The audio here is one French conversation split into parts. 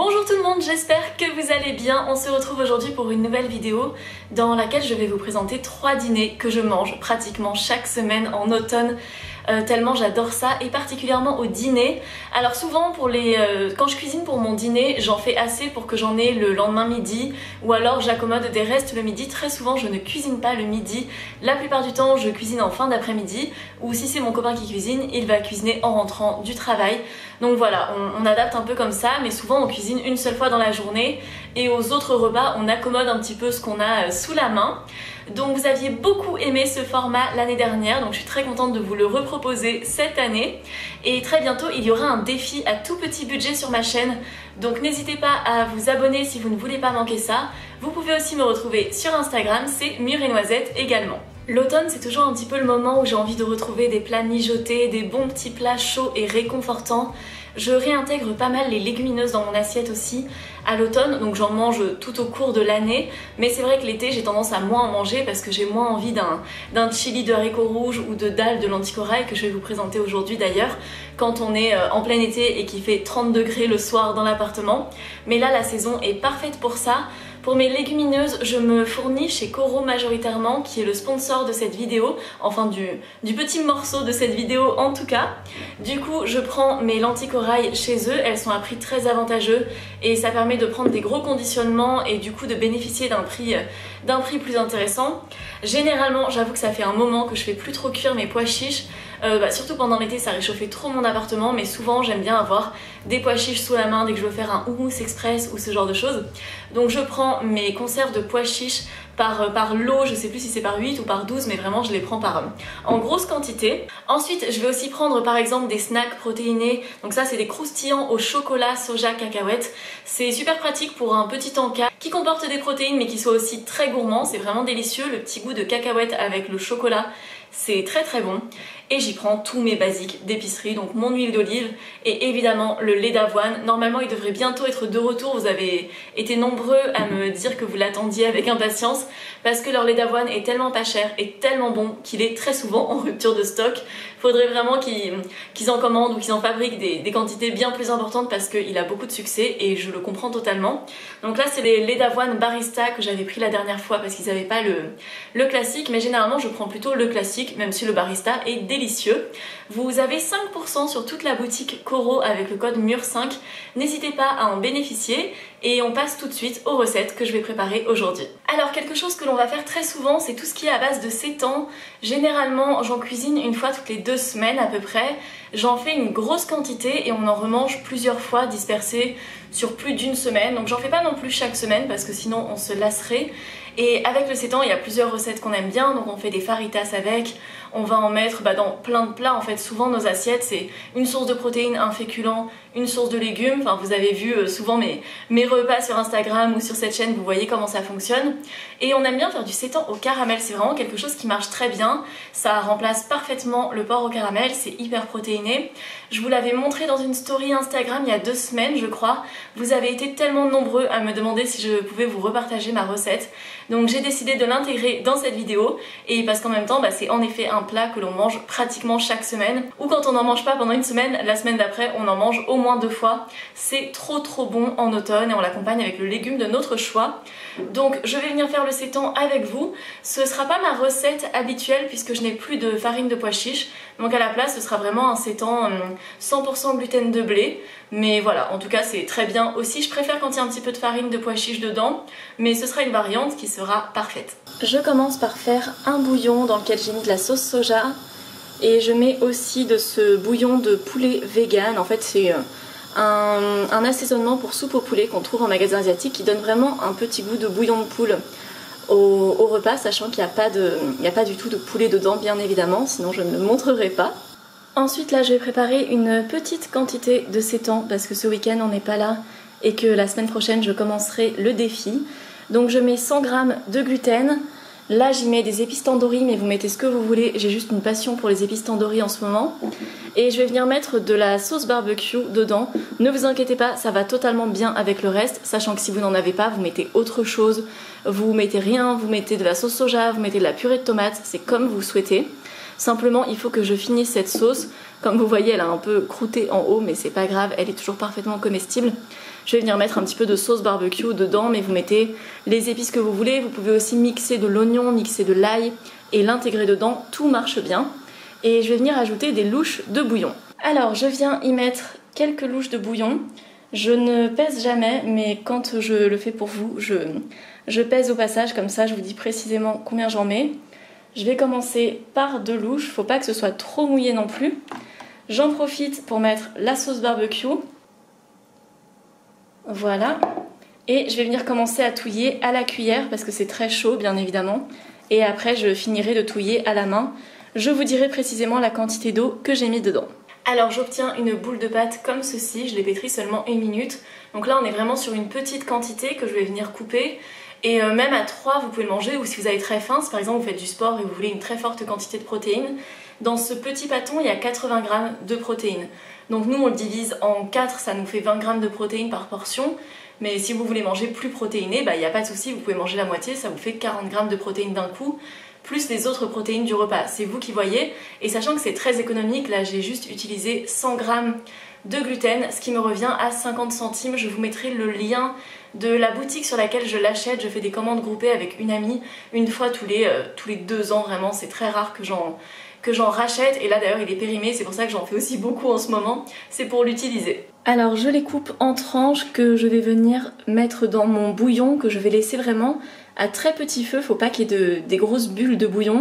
Bonjour tout le monde, j'espère que vous allez bien. On se retrouve aujourd'hui pour une nouvelle vidéo dans laquelle je vais vous présenter 3 dîners que je mange pratiquement chaque semaine en automne. Tellement j'adore ça, et particulièrement au dîner. Alors souvent quand je cuisine pour mon dîner, j'en fais assez pour que j'en ai le lendemain midi, ou alors j'accommode des restes le midi. Très souvent je ne cuisine pas le midi, la plupart du temps je cuisine en fin d'après-midi, ou si c'est mon copain qui cuisine, il va cuisiner en rentrant du travail. Donc voilà, on adapte un peu comme ça, mais souvent on cuisine une seule fois dans la journée, et aux autres repas on accommode un petit peu ce qu'on a sous la main. Donc vous aviez beaucoup aimé ce format l'année dernière, donc je suis très contente de vous le reproposer cette année. Et très bientôt il y aura un défi à tout petit budget sur ma chaîne, donc n'hésitez pas à vous abonner si vous ne voulez pas manquer ça. Vous pouvez aussi me retrouver sur Instagram, c'est Mûre et Noisette également. L'automne, c'est toujours un petit peu le moment où j'ai envie de retrouver des plats mijotés, des bons petits plats chauds et réconfortants. Je réintègre pas mal les légumineuses dans mon assiette aussi à l'automne, donc j'en mange tout au cours de l'année. Mais c'est vrai que l'été, j'ai tendance à moins en manger parce que j'ai moins envie d'un chili de haricots rouges ou de dalles de lentilles corail que je vais vous présenter aujourd'hui d'ailleurs, quand on est en plein été et qu'il fait 30 degrés le soir dans l'appartement. Mais là, la saison est parfaite pour ça. Pour mes légumineuses, je me fournis chez Coro majoritairement, qui est le sponsor de cette vidéo, enfin du petit morceau de cette vidéo en tout cas. Du coup, je prends mes lentilles corail chez eux, elles sont à prix très avantageux et ça permet de prendre des gros conditionnements et du coup de bénéficier d'un prix plus intéressant. Généralement, j'avoue que ça fait un moment que je fais plus trop cuire mes pois chiches. Surtout pendant l'été, ça réchauffait trop mon appartement, mais souvent j'aime bien avoir des pois chiches sous la main dès que je veux faire un houmous express ou ce genre de choses. Donc je prends mes conserves de pois chiches par lot, je sais plus si c'est par 8 ou par 12, mais vraiment je les prends en grosse quantité. Ensuite je vais aussi prendre par exemple des snacks protéinés, donc ça c'est des croustillants au chocolat, soja, cacahuètes. C'est super pratique pour un petit encas qui comporte des protéines mais qui soit aussi très gourmand, c'est vraiment délicieux, le petit goût de cacahuètes avec le chocolat. C'est très très bon. Et j'y prends tous mes basiques d'épicerie, donc mon huile d'olive et évidemment le lait d'avoine. Normalement il devrait bientôt être de retour, vous avez été nombreux à me dire que vous l'attendiez avec impatience parce que leur lait d'avoine est tellement pas cher et tellement bon qu'il est très souvent en rupture de stock. Faudrait vraiment qu'ils en commandent ou qu'ils en fabriquent des quantités bien plus importantes parce qu'il a beaucoup de succès et je le comprends totalement. Donc là c'est les laits d'avoine barista que j'avais pris la dernière fois parce qu'ils n'avaient pas le classique, mais généralement je prends plutôt le classique même si le barista est délicieux. Vous avez 5% sur toute la boutique Coro avec le code MURE5. N'hésitez pas à en bénéficier et on passe tout de suite aux recettes que je vais préparer aujourd'hui. Alors quelque chose que l'on va faire très souvent, c'est tout ce qui est à base de sétan. Généralement j'en cuisine une fois toutes les 2 semaines à peu près. J'en fais une grosse quantité et on en remange plusieurs fois dispersés sur plus d'1 semaine. Donc j'en fais pas non plus chaque semaine parce que sinon on se lasserait. Et avec le sétan, il y a plusieurs recettes qu'on aime bien, donc on fait des faritas avec, on va en mettre dans plein de plats. En fait, souvent nos assiettes, c'est une source de protéines, un féculent, une source de légumes. Enfin, vous avez vu souvent mes repas sur Instagram ou sur cette chaîne, vous voyez comment ça fonctionne. Et on aime bien faire du sétan au caramel, c'est vraiment quelque chose qui marche très bien. Ça remplace parfaitement le porc au caramel, c'est hyper protéiné. Je vous l'avais montré dans une story Instagram il y a 2 semaines, je crois. Vous avez été tellement nombreux à me demander si je pouvais vous repartager ma recette. Donc j'ai décidé de l'intégrer dans cette vidéo et parce qu'en même temps c'est en effet un plat que l'on mange pratiquement chaque semaine, ou quand on n'en mange pas pendant une semaine, la semaine d'après on en mange au moins 2 fois. C'est trop bon en automne et on l'accompagne avec le légume de notre choix. Donc je vais venir faire le sétan avec vous. Ce sera pas ma recette habituelle puisque je n'ai plus de farine de pois chiche, donc à la place ce sera vraiment un sétan 100% gluten de blé. Mais voilà, en tout cas c'est très bien aussi. Je préfère quand il y a un petit peu de farine de pois chiche dedans, mais ce sera une variante qui sera parfaite. Je commence par faire un bouillon dans lequel j'ai mis de la sauce soja et je mets aussi de ce bouillon de poulet vegan. En fait c'est un assaisonnement pour soupe au poulet qu'on trouve en magasin asiatique qui donne vraiment un petit goût de bouillon de poule au repas, sachant qu'il n'y a pas du tout de poulet dedans bien évidemment, sinon je ne le montrerai pas. Ensuite là je vais préparer une petite quantité de sétan parce que ce week-end on n'est pas là et que la semaine prochaine je commencerai le défi. Donc je mets 100 g de gluten. Là j'y mets des épices tandoori, mais vous mettez ce que vous voulez, j'ai juste une passion pour les épices tandoori en ce moment. Et je vais venir mettre de la sauce barbecue dedans. Ne vous inquiétez pas, ça va totalement bien avec le reste, sachant que si vous n'en avez pas, vous mettez autre chose. Vous mettez rien, vous mettez de la sauce soja, vous mettez de la purée de tomates, c'est comme vous souhaitez. Simplement il faut que je finisse cette sauce. Comme vous voyez elle a un peu croûté en haut, mais c'est pas grave, elle est toujours parfaitement comestible. Je vais venir mettre un petit peu de sauce barbecue dedans, mais vous mettez les épices que vous voulez. Vous pouvez aussi mixer de l'oignon, mixer de l'ail et l'intégrer dedans, tout marche bien. Et je vais venir ajouter des louches de bouillon. Alors je viens y mettre quelques louches de bouillon. Je ne pèse jamais, mais quand je le fais pour vous, je pèse au passage, comme ça je vous dis précisément combien j'en mets. Je vais commencer par 2 louches, faut pas que ce soit trop mouillé non plus. J'en profite pour mettre la sauce barbecue. Voilà. Et je vais venir commencer à touiller à la cuillère parce que c'est très chaud bien évidemment. Et après je finirai de touiller à la main. Je vous dirai précisément la quantité d'eau que j'ai mis dedans. Alors j'obtiens une boule de pâte comme ceci, je l'ai pétrie seulement 1 minute. Donc là on est vraiment sur une petite quantité que je vais venir couper. Et même à 3 vous pouvez le manger, ou si vous avez très faim, si par exemple vous faites du sport et vous voulez une très forte quantité de protéines, dans ce petit pâton il y a 80 g de protéines. Donc nous on le divise en 4, ça nous fait 20 g de protéines par portion. Mais si vous voulez manger plus protéiné, il n'y a pas de souci, vous pouvez manger la moitié, ça vous fait 40 g de protéines d'un coup, plus les autres protéines du repas. C'est vous qui voyez. Et sachant que c'est très économique, là j'ai juste utilisé 100 g de gluten, ce qui me revient à 50 centimes. Je vous mettrai le lien de la boutique sur laquelle je l'achète. Je fais des commandes groupées avec une amie, une fois tous les 2 ans, vraiment, c'est très rare que j'en rachète. Et là d'ailleurs il est périmé, c'est pour ça que j'en fais aussi beaucoup en ce moment, c'est pour l'utiliser. Alors je les coupe en tranches que je vais venir mettre dans mon bouillon, que je vais laisser vraiment à très petit feu, faut pas qu'il y ait des grosses bulles de bouillon.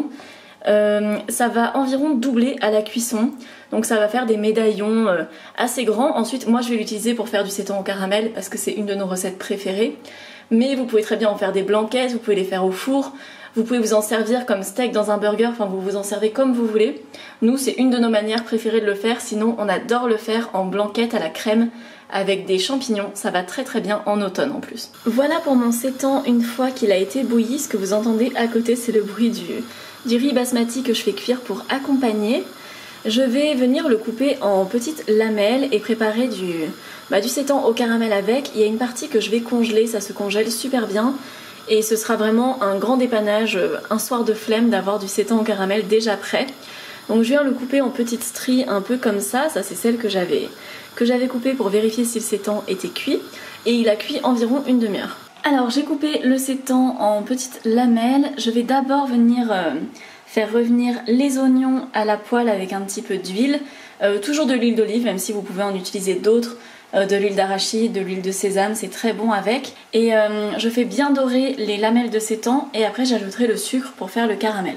Ça va environ doubler à la cuisson, donc ça va faire des médaillons assez grands. Ensuite moi je vais l'utiliser pour faire du sétan au caramel parce que c'est une de nos recettes préférées, mais vous pouvez très bien en faire des blanquettes, vous pouvez les faire au four, vous pouvez vous en servir comme steak dans un burger, enfin vous vous en servez comme vous voulez. Nous c'est une de nos manières préférées de le faire, sinon on adore le faire en blanquette à la crème avec des champignons, ça va très très bien en automne en plus. Voilà pour mon sétan une fois qu'il a été bouilli. Ce que vous entendez à côté c'est le bruit du riz basmati que je fais cuire pour accompagner. Je vais venir le couper en petites lamelles et préparer du sétan au caramel avec. Il y a une partie que je vais congeler, ça se congèle super bien. Et ce sera vraiment un grand dépannage, un soir de flemme d'avoir du sétan au caramel déjà prêt. Donc je viens le couper en petites stries un peu comme ça c'est celle que j'avais coupée pour vérifier si le sétan était cuit. Et il a cuit environ une demi-heure. Alors j'ai coupé le sétan en petites lamelles. Je vais d'abord venir faire revenir les oignons à la poêle avec un petit peu d'huile. Toujours de l'huile d'olive, même si vous pouvez en utiliser d'autres. De l'huile d'arachide, de l'huile de sésame, c'est très bon avec. Et je fais bien dorer les lamelles de sétan et après j'ajouterai le sucre pour faire le caramel.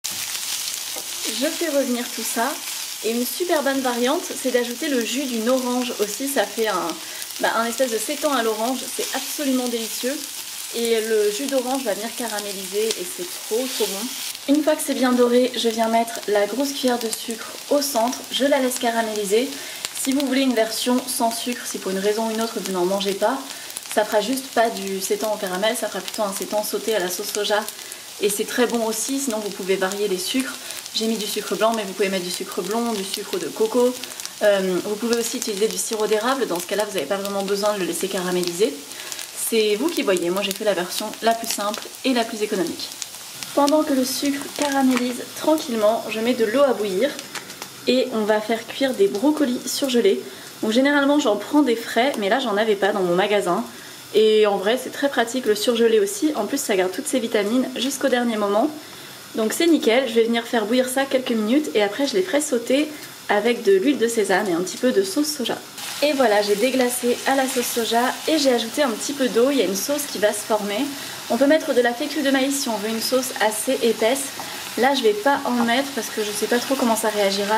Je fais revenir tout ça. Et une super bonne variante, c'est d'ajouter le jus d'une orange aussi. Ça fait un espèce de sétan à l'orange, c'est absolument délicieux. Et le jus d'orange va venir caraméliser et c'est trop bon. Une fois que c'est bien doré, je viens mettre la grosse cuillère de sucre au centre. Je la laisse caraméliser. Si vous voulez une version sans sucre, si pour une raison ou une autre vous n'en mangez pas, ça fera juste pas du sétan au caramel, ça fera plutôt un sétan sauté à la sauce soja. Et c'est très bon aussi, sinon vous pouvez varier les sucres. J'ai mis du sucre blanc, mais vous pouvez mettre du sucre blond, du sucre de coco. Vous pouvez aussi utiliser du sirop d'érable, dans ce cas-là vous n'avez pas vraiment besoin de le laisser caraméliser. C'est vous qui voyez, moi j'ai fait la version la plus simple et la plus économique. Pendant que le sucre caramélise tranquillement, je mets de l'eau à bouillir. Et on va faire cuire des brocolis surgelés. Donc généralement j'en prends des frais, mais là j'en avais pas dans mon magasin. Et en vrai c'est très pratique le surgelé aussi, en plus ça garde toutes ses vitamines jusqu'au dernier moment. Donc c'est nickel, je vais venir faire bouillir ça quelques minutes et après je les ferai sauter avec de l'huile de sésame et un petit peu de sauce soja. Et voilà, j'ai déglacé à la sauce soja et j'ai ajouté un petit peu d'eau, il y a une sauce qui va se former. On peut mettre de la fécule de maïs si on veut une sauce assez épaisse. Là je vais pas en mettre parce que je sais pas trop comment ça réagira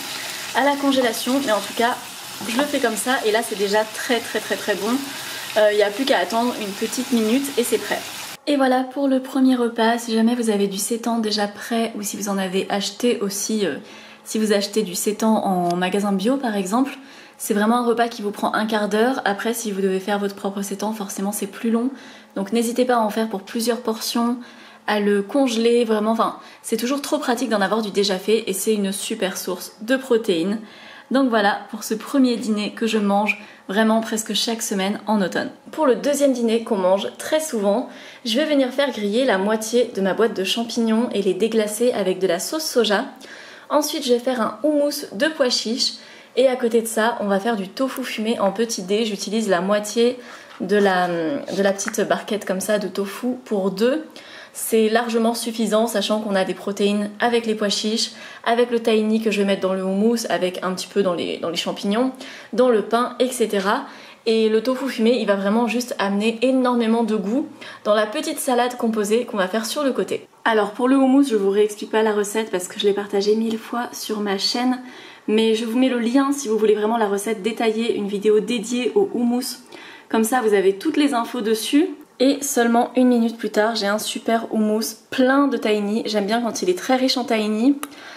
à la congélation, mais en tout cas je le fais comme ça et là c'est déjà très bon. Il n'y a plus qu'à attendre une petite minute et c'est prêt. Et voilà pour le premier repas. Si jamais vous avez du sétan déjà prêt ou si vous en avez acheté aussi, si vous achetez du sétan en magasin bio par exemple, c'est vraiment un repas qui vous prend un quart d'heure. Après si vous devez faire votre propre sétan, forcément c'est plus long, donc n'hésitez pas à en faire pour plusieurs portions, à le congeler, vraiment, enfin c'est toujours trop pratique d'en avoir du déjà fait et c'est une super source de protéines. Donc voilà pour ce premier dîner que je mange vraiment presque chaque semaine en automne. Pour le deuxième dîner qu'on mange très souvent, je vais venir faire griller la moitié de ma boîte de champignons et les déglacer avec de la sauce soja. Ensuite je vais faire un houmous de pois chiches. Et à côté de ça, on va faire du tofu fumé en petit dé. J'utilise la moitié de la petite barquette comme ça de tofu pour 2. C'est largement suffisant, sachant qu'on a des protéines avec les pois chiches, avec le tahini que je vais mettre dans le houmous, avec un petit peu dans les champignons, dans le pain, etc. Et le tofu fumé, il va vraiment juste amener énormément de goût dans la petite salade composée qu'on va faire sur le côté. Alors pour le houmous, je vous réexplique pas la recette parce que je l'ai partagée 1000 fois sur ma chaîne, mais je vous mets le lien si vous voulez vraiment la recette détaillée, une vidéo dédiée au houmous. Comme ça, vous avez toutes les infos dessus. Et seulement 1 minute plus tard, j'ai un super houmous plein de tahini. J'aime bien quand il est très riche en tahini.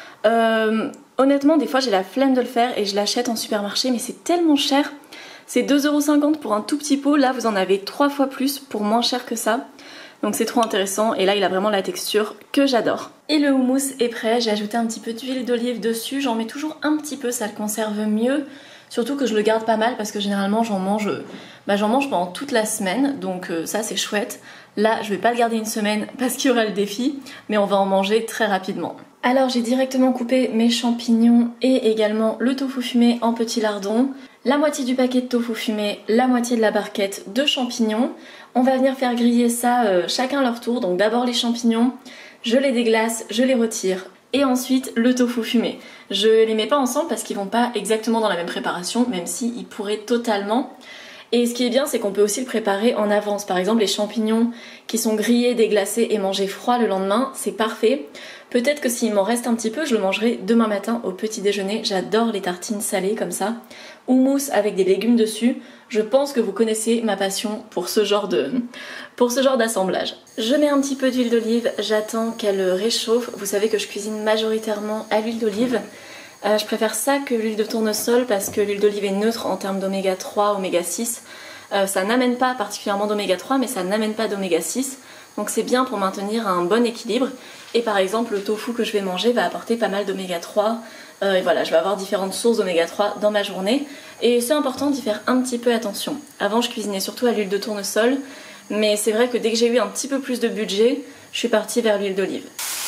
Honnêtement, des fois j'ai la flemme de le faire et je l'achète en supermarché, mais c'est tellement cher. C'est 2,50 € pour un tout petit pot. Là, vous en avez 3 fois plus pour moins cher que ça. Donc c'est trop intéressant. Et là, il a vraiment la texture que j'adore. Et le houmous est prêt. J'ai ajouté un petit peu d'huile d'olive dessus. J'en mets toujours un petit peu, ça le conserve mieux. Surtout que je le garde pas mal parce que généralement j'en mange pendant toute la semaine, donc ça c'est chouette. Là je vais pas le garder une semaine parce qu'il y aura le défi, mais on va en manger très rapidement. Alors j'ai directement coupé mes champignons et également le tofu fumé en petits lardons. La moitié du paquet de tofu fumé, la moitié de la barquette de champignons. On va venir faire griller ça chacun leur tour, donc d'abord les champignons, je les déglace, je les retire. Et ensuite le tofu fumé. Je les mets pas ensemble parce qu'ils vont pas exactement dans la même préparation, même s'ils pourraient totalement. Et ce qui est bien, c'est qu'on peut aussi le préparer en avance. Par exemple, les champignons qui sont grillés, déglacés et mangés froid le lendemain, c'est parfait. Peut-être que s'il m'en reste un petit peu, je le mangerai demain matin au petit déjeuner. J'adore les tartines salées comme ça. Houmous avec des légumes dessus. Je pense que vous connaissez ma passion pour ce genre d'assemblage. Je mets un petit peu d'huile d'olive, j'attends qu'elle réchauffe. Vous savez que je cuisine majoritairement à l'huile d'olive. Je préfère ça que l'huile de tournesol parce que l'huile d'olive est neutre en termes d'oméga 3, oméga 6. Ça n'amène pas particulièrement d'oméga 3, mais ça n'amène pas d'oméga 6. Donc c'est bien pour maintenir un bon équilibre. Et par exemple, le tofu que je vais manger va apporter pas mal d'oméga 3. Et voilà, je vais avoir différentes sources d'oméga 3 dans ma journée. Et c'est important d'y faire un petit peu attention. Avant, je cuisinais surtout à l'huile de tournesol. Mais c'est vrai que dès que j'ai eu un petit peu plus de budget, je suis partie vers l'huile d'olive.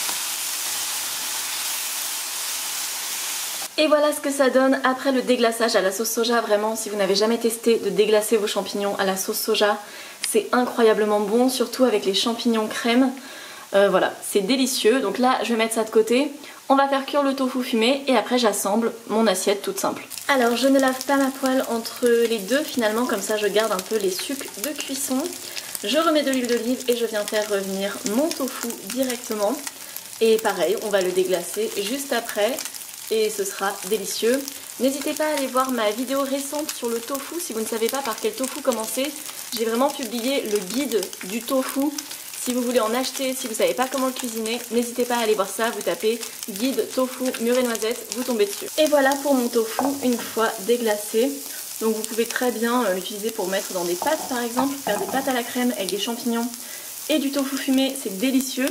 Et voilà ce que ça donne après le déglaçage à la sauce soja. Vraiment, si vous n'avez jamais testé de déglacer vos champignons à la sauce soja, c'est incroyablement bon, surtout avec les champignons crème. Voilà, c'est délicieux. Donc là, je vais mettre ça de côté. On va faire cuire le tofu fumé et après j'assemble mon assiette toute simple. Alors je ne lave pas ma poêle entre les deux finalement, comme ça je garde un peu les sucs de cuisson. Je remets de l'huile d'olive et je viens faire revenir mon tofu directement. Et pareil, on va le déglacer juste après et ce sera délicieux. N'hésitez pas à aller voir ma vidéo récente sur le tofu si vous ne savez pas par quel tofu commencer. J'ai vraiment publié le guide du tofu. Si vous voulez en acheter, si vous ne savez pas comment le cuisiner, n'hésitez pas à aller voir ça. Vous tapez guide tofu mûre et noisette, vous tombez dessus. Et voilà pour mon tofu une fois déglacé. Donc vous pouvez très bien l'utiliser pour mettre dans des pâtes par exemple, faire des pâtes à la crème avec des champignons et du tofu fumé, c'est délicieux.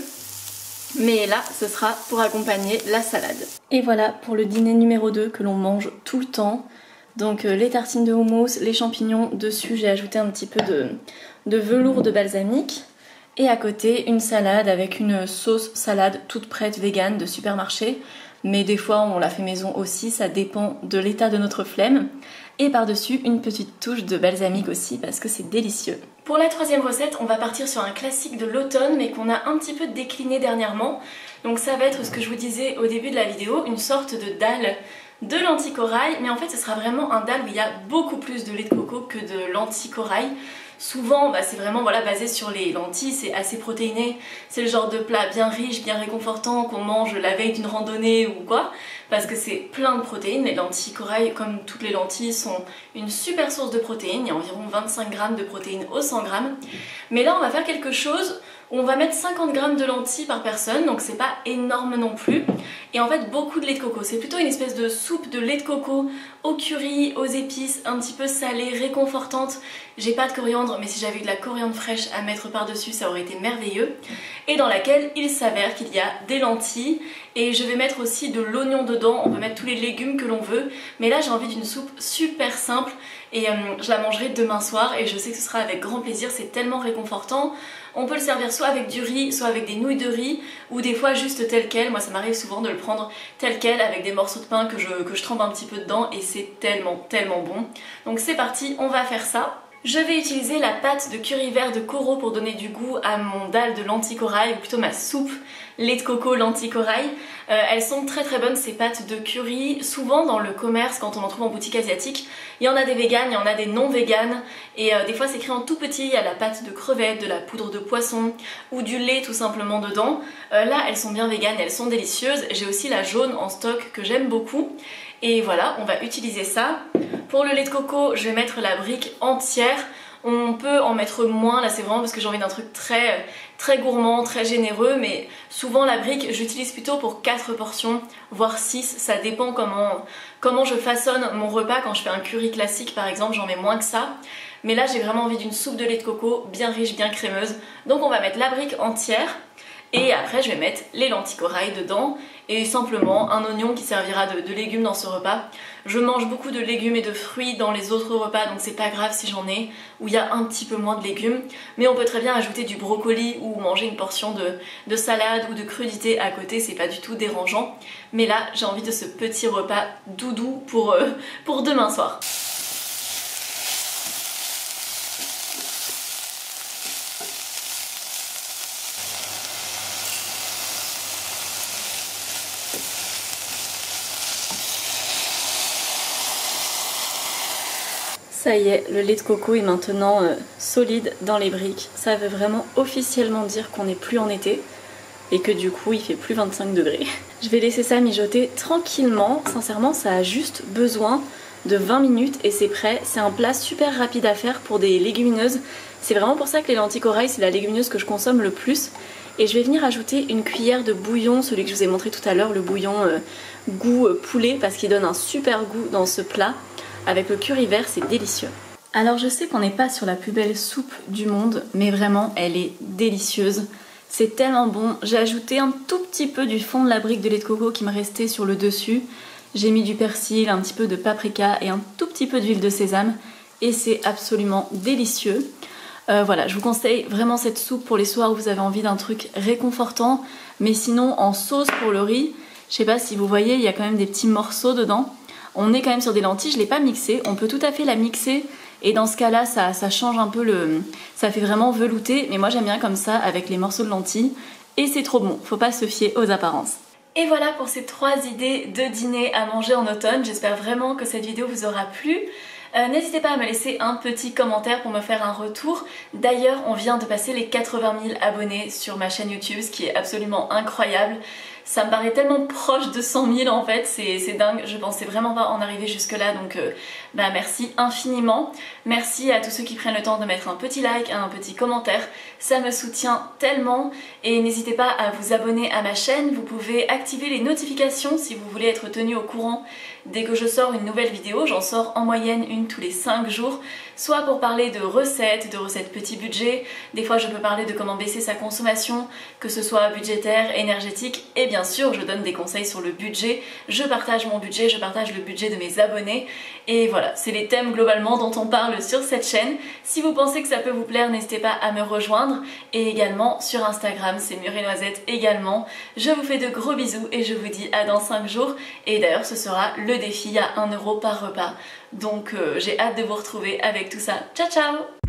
Mais là, ce sera pour accompagner la salade. Et voilà pour le dîner numéro 2 que l'on mange tout le temps. Donc les tartines de houmous, les champignons, dessus j'ai ajouté un petit peu de velours de balsamique. Et à côté, une salade avec une sauce salade toute prête végane de supermarché. Mais des fois, on la fait maison aussi, ça dépend de l'état de notre flemme. Et par-dessus, une petite touche de balsamique aussi parce que c'est délicieux. Pour la troisième recette, on va partir sur un classique de l'automne mais qu'on a un petit peu décliné dernièrement. Donc ça va être ce que je vous disais au début de la vidéo, une sorte de dalle de lentilles corail. Mais en fait, ce sera vraiment un dalle où il y a beaucoup plus de lait de coco que de lentilles corail. Souvent, c'est vraiment basé sur les lentilles, c'est assez protéiné, c'est le genre de plat bien riche, bien réconfortant qu'on mange la veille d'une randonnée ou quoi, parce que c'est plein de protéines. Les lentilles corail, comme toutes les lentilles, sont une super source de protéines, il y a environ 25 grammes de protéines au 100 grammes. Mais là, on va faire quelque chose où on va mettre 50 grammes de lentilles par personne, donc c'est pas énorme non plus. Et en fait, beaucoup de lait de coco, c'est plutôt une espèce de soupe de lait de coco au curry, aux épices, un petit peu salée, réconfortante. J'ai pas de coriandre, mais si j'avais eu de la coriandre fraîche à mettre par-dessus, ça aurait été merveilleux. Et dans laquelle il s'avère qu'il y a des lentilles. Et je vais mettre aussi de l'oignon dedans, on peut mettre tous les légumes que l'on veut. Mais là, j'ai envie d'une soupe super simple et je la mangerai demain soir et je sais que ce sera avec grand plaisir, c'est tellement réconfortant. On peut le servir soit avec du riz, soit avec des nouilles de riz ou des fois juste tel quel. Moi ça m'arrive souvent de le prendre tel quel avec des morceaux de pain que je trempe un petit peu dedans et c'est tellement bon. Donc c'est parti, on va faire ça. Je vais utiliser la pâte de curry vert de Koro pour donner du goût à mon dalle de lentilles corail, ou plutôt ma soupe lait de coco lentilles corail. Elles sont très bonnes ces pâtes de curry. Souvent dans le commerce, quand on en trouve en boutique asiatique, il y en a des véganes, il y en a des non véganes. Et des fois c'est écrit en tout petit, il y a la pâte de crevettes, de la poudre de poisson ou du lait tout simplement dedans. Là elles sont bien véganes, elles sont délicieuses. J'ai aussi la jaune en stock que j'aime beaucoup. Et voilà, on va utiliser ça. Pour le lait de coco, je vais mettre la brique entière. On peut en mettre moins, là c'est vraiment parce que j'ai envie d'un truc très gourmand, très généreux, mais souvent la brique j'utilise plutôt pour 4 portions, voire 6, ça dépend comment je façonne mon repas. Quand je fais un curry classique par exemple, j'en mets moins que ça. Mais là j'ai vraiment envie d'une soupe de lait de coco bien riche, bien crémeuse. Donc on va mettre la brique entière. Et après je vais mettre les lentilles corail dedans et simplement un oignon qui servira de légumes dans ce repas. Je mange beaucoup de légumes et de fruits dans les autres repas donc c'est pas grave si j'en ai où il y a un petit peu moins de légumes. Mais on peut très bien ajouter du brocoli ou manger une portion de salade ou de crudité à côté, c'est pas du tout dérangeant. Mais là j'ai envie de ce petit repas doudou pour demain soir. Ça y est, le lait de coco est maintenant solide dans les briques. Ça veut vraiment officiellement dire qu'on n'est plus en été et que du coup il fait plus 25 degrés. Je vais laisser ça mijoter tranquillement. Sincèrement, ça a juste besoin de 20 minutes et c'est prêt. C'est un plat super rapide à faire pour des légumineuses. C'est vraiment pour ça que les lentilles corail, c'est la légumineuse que je consomme le plus. Et je vais venir ajouter une cuillère de bouillon, celui que je vous ai montré tout à l'heure, le bouillon goût poulet, parce qu'il donne un super goût dans ce plat. Avec le curry vert, c'est délicieux. Alors je sais qu'on n'est pas sur la plus belle soupe du monde, mais vraiment elle est délicieuse. C'est tellement bon. J'ai ajouté un tout petit peu du fond de la brique de lait de coco qui me restait sur le dessus. J'ai mis du persil, un petit peu de paprika et un tout petit peu d'huile de sésame. Et c'est absolument délicieux. Voilà, je vous conseille vraiment cette soupe pour les soirs où vous avez envie d'un truc réconfortant. Mais sinon, en sauce pour le riz, je sais pas si vous voyez, il y a quand même des petits morceaux dedans. On est quand même sur des lentilles, je ne l'ai pas mixée, on peut tout à fait la mixer et dans ce cas-là ça change un peu ça fait vraiment velouté, mais moi j'aime bien comme ça avec les morceaux de lentilles et c'est trop bon, faut pas se fier aux apparences. Et voilà pour ces 3 idées de dîner à manger en automne, j'espère vraiment que cette vidéo vous aura plu. N'hésitez pas à me laisser un petit commentaire pour me faire un retour. D'ailleurs, on vient de passer les 80 000 abonnés sur ma chaîne YouTube, ce qui est absolument incroyable. Ça me paraît tellement proche de 100 000 en fait, c'est dingue, je pensais vraiment pas en arriver jusque là, donc merci infiniment. Merci à tous ceux qui prennent le temps de mettre un petit like, un petit commentaire, ça me soutient tellement. Et n'hésitez pas à vous abonner à ma chaîne, vous pouvez activer les notifications si vous voulez être tenu au courant dès que je sors une nouvelle vidéo. J'en sors en moyenne une tous les 5 jours, soit pour parler de recettes petit budget, des fois je peux parler de comment baisser sa consommation, que ce soit budgétaire, énergétique, et bien sûr je donne des conseils sur le budget, je partage mon budget, je partage le budget de mes abonnés, et voilà, c'est les thèmes globalement dont on parle sur cette chaîne. Si vous pensez que ça peut vous plaire, n'hésitez pas à me rejoindre, et également sur Instagram, c'est Mûres et Noisettes également. Je vous fais de gros bisous et je vous dis à dans 5 jours, et d'ailleurs ce sera le défi à 1 € par repas. Donc j'ai hâte de vous retrouver avec tout ça. Ciao ciao!